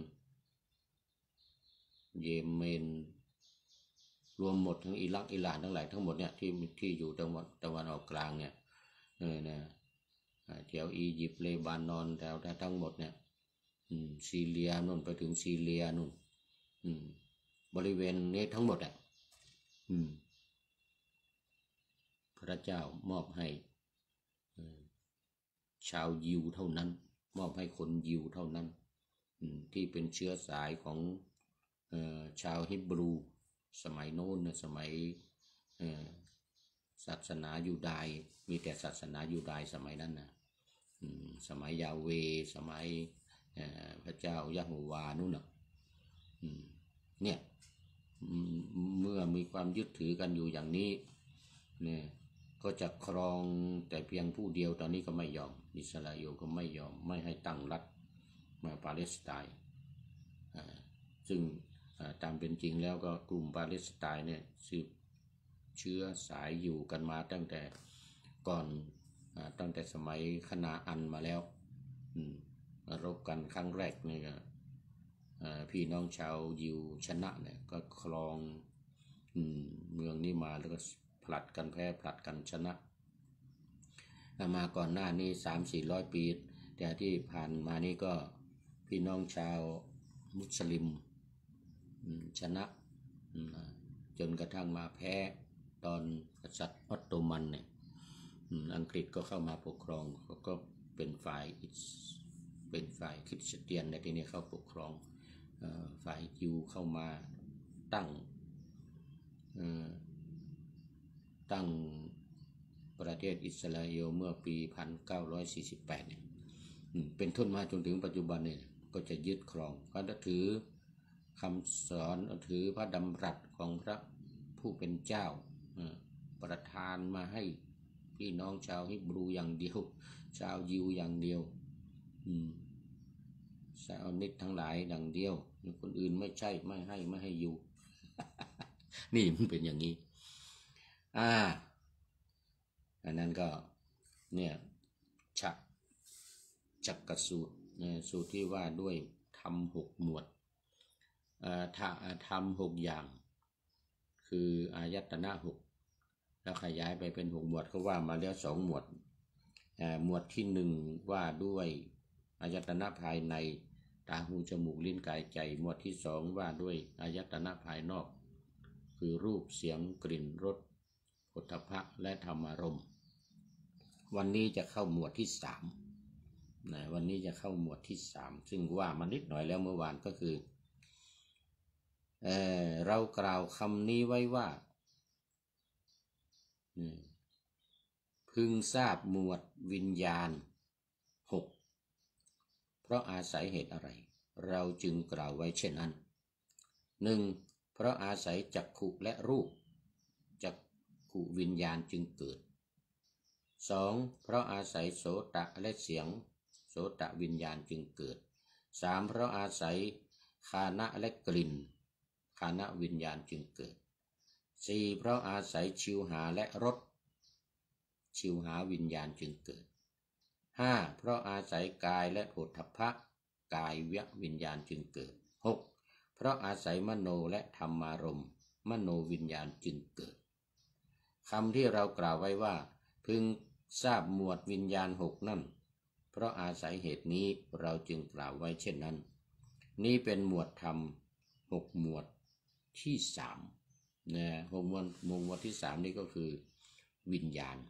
S1: เยเมนรวมหมดทั้งอิรักอิหร่านทั้งหลายทั้งหมดเนี่ยที่อยู่ตะวันออกกลางเนี่ยนะแถวอียิปต์เลบานอนแถวทั้งหมดเนี่ยซีเรียนู่นไปถึงซีเรียนู่นบริเวณนี้ทั้งหมดอ่ะพระเจ้ามอบให้ชาวยิวเท่านั้นมอบให้คนยิวเท่านั้นที่เป็นเชื้อสายของชาวฮิบรูสมัยโน้นนะสมัยศาสนายูดาห์มีแต่ศาสนายูดาห์สมัยนั้นนะสมัยยาเวสมัยพระเจ้ายะโฮวานู่นน่ะเนี่ยเมื่อมีความยึดถือกันอยู่อย่างนี้เนี่ยก็จะครองแต่เพียงผู้เดียวตอนนี้ก็ไม่ยอมอิสราเอลก็ไม่ยอมไม่ให้ตั้งรัฐมาปาเลสไตน์ซึ่งตามเป็นจริงแล้วก็กลุ่มปาเลสไตน์เนี่ยสืบเชื้อสายอยู่กันมาตั้งแต่ก่อนตั้งแต่สมัยคณาอันมาแล้วรบกันครั้งแรกเนี่ยพี่น้องชาวยิวชนะเนี่ยก็ครองเมืองนี้มาแล้วก็ผลัดกันแพ้ผลัดกันชนะมาก่อนหน้านี้300-400 ปีแต่ที่ผ่านมานี้ก็พี่น้องชาวมุสลิมชนะจนกระทั่งมาแพ้ตอนกษัตริย์ออตโตมันเนี่ยอังกฤษก็เข้ามาปกครองก็เป็นฝ่ายคริสเตียนในที่นี้เข้าปกครองฝ่ายยิวเข้ามาตั้งประเทศอิสราเอลเมื่อปี1948เนี่ยเป็นต้นมาจนถึงปัจจุบันเนี่ยก็จะยึดครองก็จะถือคำสอนถือพระดำรัสของพระผู้เป็นเจ้าประทานมาให้พี่น้องชาวฮิบรูอย่างเดียวชาวยิวอย่างเดียวชาวนิดทั้งหลายอย่างเดียวคนอื่นไม่ใช่ไม่ให้อยู่ นี่มันเป็นอย่างนี้อันนั้นก็เนี่ยจักรสูตรสูตรที่ว่าด้วยธรรม6 หมวดธรรม6 อย่างคืออายตนะ6แล้วขยายไปเป็น6 หมวดก็ว่ามาแล้ว2 หมวดหมวดที่1ว่าด้วยอายตนะภายในตาหูจมูกลิ้นกายใจหมวดที่2ว่าด้วยอายตนะภายนอกคือรูปเสียงกลิ่นรสโผฏฐัพพะและธรรมารมณ์วันนี้จะเข้าหมวดที่3นะวันนี้จะเข้าหมวดที่3ซึ่งว่ามานิดหน่อยแล้วเมื่อวานก็คือเรากล่าวคำนี้ไว้ว่าพึงทราบหมวดวิญญาณ6เพราะอาศัยเหตุอะไรเราจึงกล่าวไว้เช่นนั้น 1. เพราะอาศัยจักขุและรูปจักขุวิญญาณจึงเกิด 2. เพราะอาศัยโสตะและเสียงโสตะวิญญาณจึงเกิด 3. เพราะอาศัยฆานะและกลิ่นฆานะวิญญาณจึงเกิด 4. เพราะอาศัยชิวหาและรสชิวหาวิญญาณจึงเกิด 5. เพราะอาศัยกายและโผฏฐัพพะกายวิญญาณจึงเกิด 6. เพราะอาศัยมโนและธรรมารมณ์มโนวิญญาณจึงเกิดคำที่เรากล่าวไว้ว่าพึงทราบหมวดวิญญาณ6นั่นเพราะอาศัยเหตุนี้เราจึงกล่าวไว้เช่นนั้นนี้เป็นหมวดธรรม6 หมวดที่3นะหมวดที่3นี่ก็คือวิญญาณ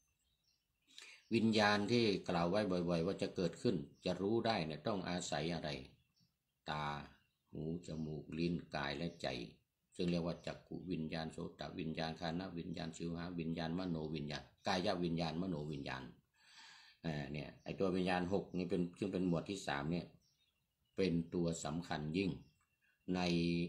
S1: ที่กล่าวไว้บ่อยๆว่าจะเกิดขึ้นจะรู้ได้เนี่ยต้องอาศัยอะไรตาหูจมูกลิ้นกายและใจซึ่งเรียกว่าจักขุวิญญาณโสตวิญญาณฆานะวิญญาณชิวหาวิญญาณมโนวิญญาณกายวิญญาณมโนวิญญาณเนี่ยไอตัววิญญาณ6นี่เป็นซึ่งเป็นหมวดที่3เนี่ยเป็นตัวสำคัญยิ่งใน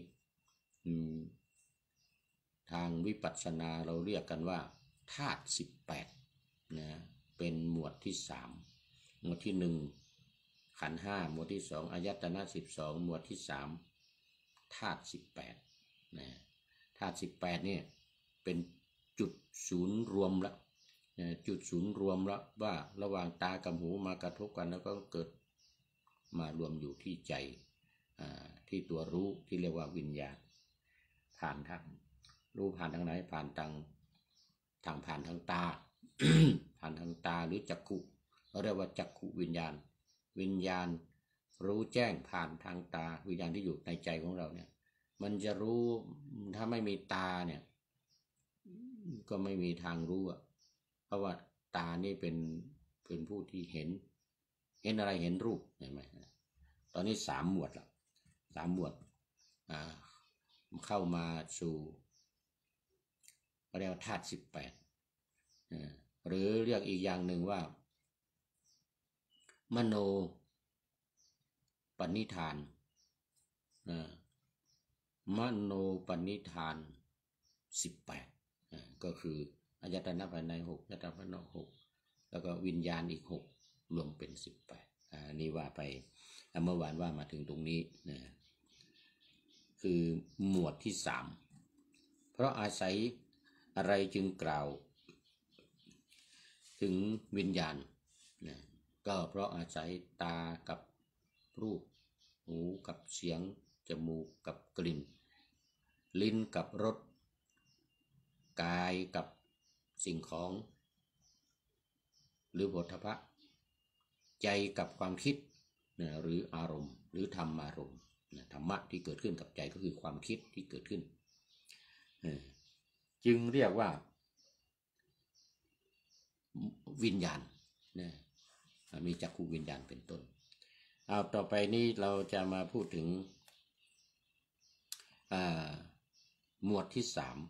S1: ทางวิปัสสนาเราเรียกกันว่าธาตุ18นะเป็นหมวดที่3หมวดที่1ขันธ์5หมวดที่2อายตนะ12หมวดที่3ธาตุ18นะธาตุ18เนี่ยเป็นจุดศูนย์รวมละจุดศูนย์รวมแล้วว่าระหว่างตากับหูมากระทบกันแล้วก็เกิดมารวมอยู่ที่ใจที่ตัวรู้ที่เรียกว่าวิญญาณผ่านทางรู้ผ่านทางไหนผ่านทางผ่านทางตา ผ่านทางตาหรือจักขุเราเรียกว่าจักขุวิญญาณวิญญาณรู้แจ้งผ่านทางตาวิญญาณที่อยู่ในใจของเราเนี่ยมันจะรู้ถ้าไม่มีตาเนี่ยก็ไม่มีทางรู้เพราะว่าตานี่เป็นผู้ที่เห็นอะไรเห็นรูปเห็นไหมตอนนี้3 หมวดแล้ว3 หมวดเข้ามาสู่เรียกว่าธาตุ18หรือเรียกอีกอย่างหนึ่งว่ามโนปณิธานมโนปณิธาน18ก็คืออายตนะภายใน6อายตนะภายนอก6แล้วก็วิญญาณอีก6รวมเป็น18นี่ว่าไปเมื่อวานว่ามาถึงตรงนี้นะคือหมวดที่3เพราะอาศัยอะไรจึงกล่าวถึงวิญญาณนะก็เพราะอาศัยตากับรูปหูกับเสียงจมูกกับกลิ่นลิ้นกับรสกายกับสิ่งของหรือโผฏฐัพพะใจกับความคิดหรืออารมณ์หรือธรรมารมณ์ธรรมะที่เกิดขึ้นกับใจก็คือความคิดที่เกิดขึ้นจึงเรียกว่าวิญญาณมีจักขุวิญญาณเป็นต้นต่อไปนี้เราจะมาพูดถึงหมวดที่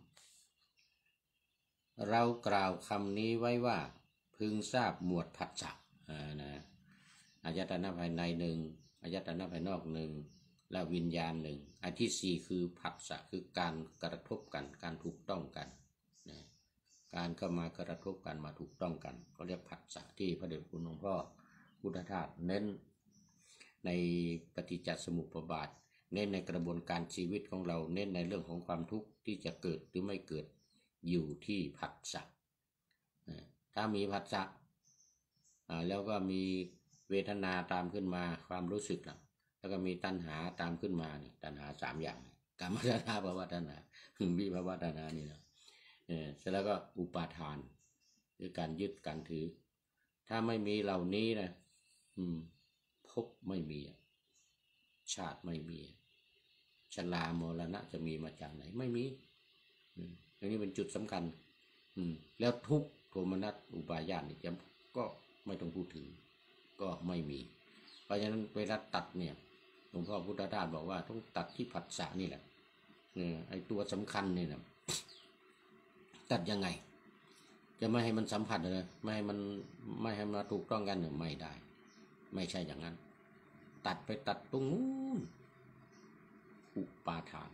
S1: 3เรากล่าวคำนี้ไว้ว่าพึงทราบหมวดผัสสะอายตนะภายใน1อายตนะภายนอก1และวิญญาณ1อันที่4คือผัสสะคือการกระทบกันการถูกต้องกันการเข้ามากระทบกันมาถูกต้องกันก็เรียกผัสสะที่พระเดชคุณหลวงพ่อพุทธทาสเน้นในปฏิจจสมุปบาทเน้นในกระบวนการชีวิตของเราเน้นในเรื่องของความทุกข์ที่จะเกิดหรือไม่เกิดอยู่ที่ผัสสะถ้ามีผัสสะแล้วก็มีเวทนาตามขึ้นมาความรู้สึกแล้วก็มีตัณหาตามขึ้นมาเนี่ยตัณหา3 อย่างกามตัณหาภวตัณหาวิภวตัณหานี่นะเสร็จแล้วก็อุปาทานคือการยึดการถือถ้าไม่มีเหล่านี้นะภพไม่มีชาติไม่มีชรามรณะจะมีมาจากไหนไม่มีอันนี้เป็นจุดสำคัญแล้วทุกข์โทมนัสอุปาญาตนี่ก็ไม่ต้องพูดถึงก็ไม่มีเพราะฉะนั้นเวลาตัดเนี่ยหลวงพ่อพุทธทาสบอกว่าต้องตัดที่ผัสสะนี่แหละไอ้ตัวสำคัญนี่นะตัดยังไงจะไม่ให้มันสัมผัสเลยไม่ให้มันถูกต้องกันเนี่ยไม่ได้ไม่ใช่อย่างนั้นตัดไปตัดตรงนู้นอุปาทาน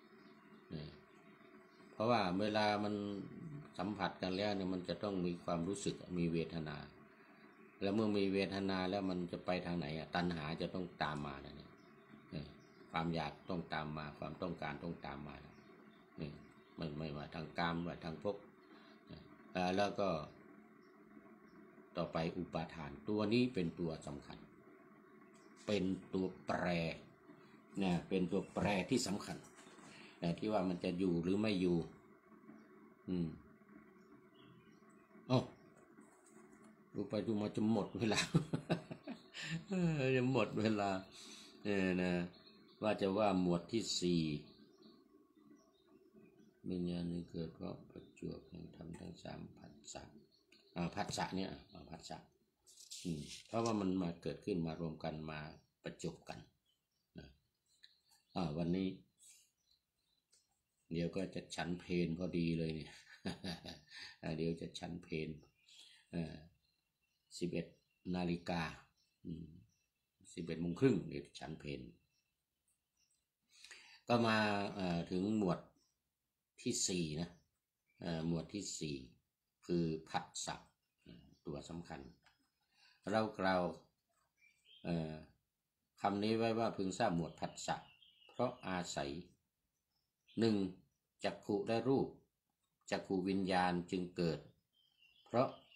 S1: เพราะว่าเวลามันสัมผัสกันแล้วเนี่ยมันจะต้องมีความรู้สึกมีเวทนาแล้วเมื่อมีเวทนาแล้วมันจะไปทางไหนตัณหาจะต้องตามมาเนี่ยความอยากต้องตามมาความต้องการต้องตามมาไม่ว่าทางกามว่าทางภพแล้วก็ต่อไปอุปาทานตัวนี้เป็นตัวสำคัญเป็นตัวแปรเป็นตัวแปรที่สำคัญที่ว่ามันจะอยู่หรือไม่อยู่ดูไปดูมาจะหมดเวลา จะหมดเวลานะว่าจะว่าหมวดที่4วิญญาณนี้เกิดเพราะประจวบแห่งธรรมทั้ง3ผัสสะผัสสะเนี่ยผัสสะเพราะว่ามันมาเกิดขึ้นมารวมกันมาประจบกันนะวันนี้เดี๋ยวก็จะฉันเพลพอดีเลยเนี่ย เดี๋ยวจะฉันเพล11 นาฬิกา11 โมงครึ่งเดี๋ยวฉันเพลก็มาถึงหมวดที่4นะหมวดที่4คือผัสสะตัวสำคัญเรากล่าวคำนี้ไว้ว่าพึงทราบหมวดผัสสะเพราะอาศัย1จักขุและรูปจักขุวิญญาณจึงเกิดเพราะ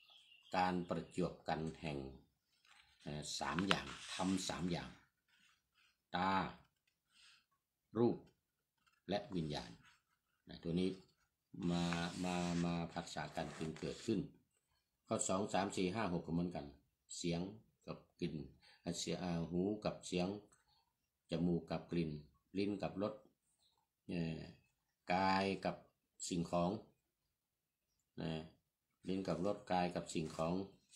S1: การประจวบกันแห่งสามอย่างทำสามอย่างตารูปและวิญญาณตัวนี้มาผัสสะกันจึงเกิดขึ้นข้อ2 3 4 5 6ก็เหมือนกันเสียงกับกลิ่นหูกับเสียงจมูกกับกลิ่นลิ้นกับรสกายกับสิ่งของลิ้นกับรสกายกับสิ่งของ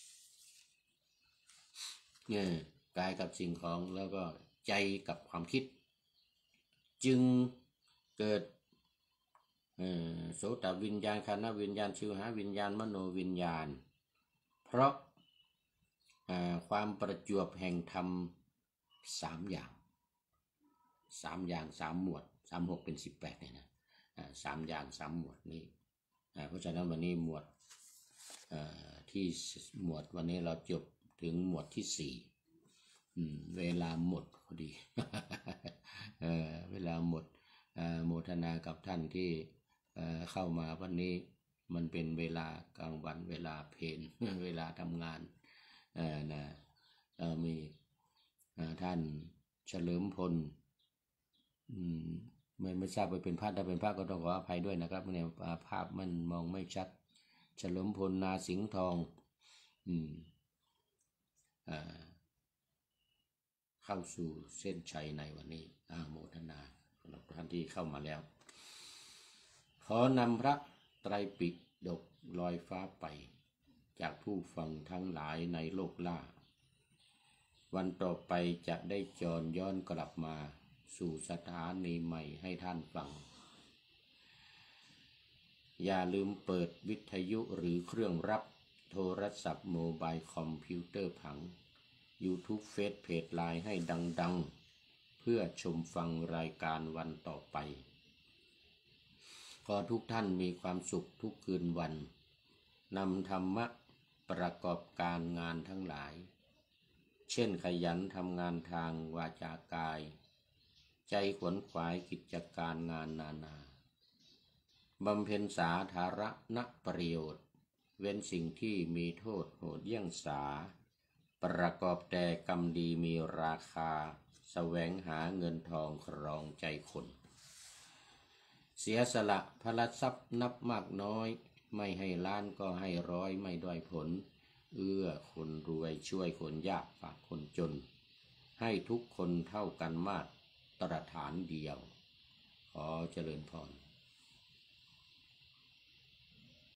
S1: กายกับสิ่งของแล้วก็ใจกับความคิดจึงเกิดโสตวิญญาณคานวิญญาณชิวหาวิญญาณมโนวิญญาณเพราะความประจวบแห่งธรรม3 อย่าง3 หมวด3 6เป็น18เนี่ยนะ3 อย่าง 3 หมวดนี้เพราะฉะนั้นวันนี้หมวดที่หมวดวันนี้เราจบถึงหมวดที่4เวลาหมดพอดี เวลาหมดโมทนากับท่านที่เข้ามาวันนี้มันเป็นเวลากลางวันเวลาเพลเวลาทำงานมีท่านเฉลิมพลไม่ทราบว่าเป็นพระถ้าเป็นพระก็ต้องขออภัยด้วยนะครับเนี่ยภาพมันมองไม่ชัดเฉลิมพลนาสิงห์ทองเข้าสู่เส้นชัยในวันนี้โมทนาสำหรับท่านที่เข้ามาแล้วขอนำพระไตรปิฎกลอยฟ้าไปจากผู้ฟังทั้งหลายในโลกล่าวันต่อไปจะได้จรย้อนกลับมาสู่สถานีใหม่ให้ท่านฟังอย่าลืมเปิดวิทยุหรือเครื่องรับโทรศัพท์โมบายคอมพิวเตอร์ผัง YouTube เฟซเพจไลน์ให้ดังๆเพื่อชมฟังรายการวันต่อไปขอทุกท่านมีความสุขทุกคืนวันนำธรรมะประกอบการงานทั้งหลายเช่นขยันทำงานทางวาจากายใจขวนขวายกิจการงานนานาบำเพ็ญสาธารณประโยชน์เว้นสิ่งที่มีโทษโหดเยี่ยงสาประกอบแต่กรรมดีมีราคาแสวงหาเงินทองครองใจคนเสียสละพละทรัพย์นับมากน้อยไม่ให้ล้านก็ให้ร้อยไม่ด้อยผลเอื้อคนรวยช่วยคนยากฝากคนจนให้ทุกคนเท่ากันมาตรฐานเดียวขอเจริญพร